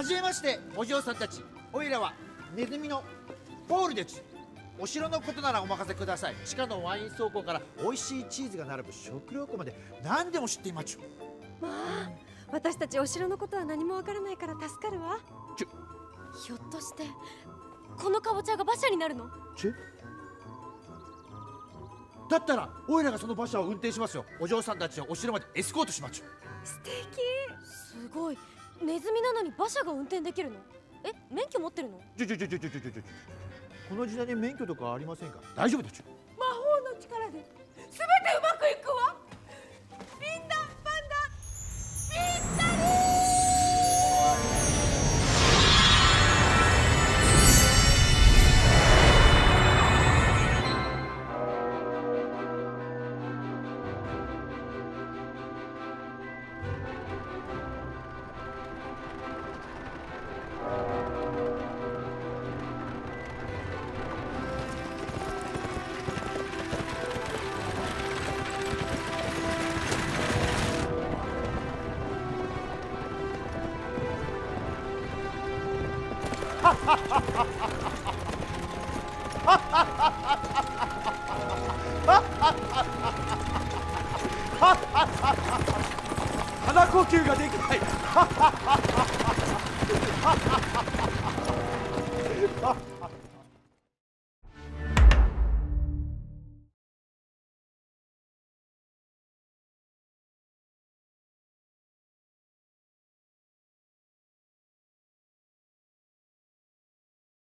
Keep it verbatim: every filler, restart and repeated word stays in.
はじめまして、お嬢さんたち。おいらはネズミのポールです。お城のことならお任せください。地下のワイン倉庫から美味しいチーズが並ぶ食料庫まで何でも知っていまちゅ。 まあ、私たちお城のことは何もわからないから助かるわ。 ちゅひょっとしてこのかぼちゃが馬車になるの？ ちゅだったらおいらがその馬車を運転しますよ。お嬢さんたちをお城までエスコートしまちゅ。 素敵。すごい。ネズミなのに馬車が運転できるの？え、免許持ってるの？ ちょちょちょちょちょちょちょちょこの時代に免許とかありませんか？大丈夫だちゅ。 魔法の力で全てうまくいくわ。みんなパンダぴったり。 鼻呼吸ができない。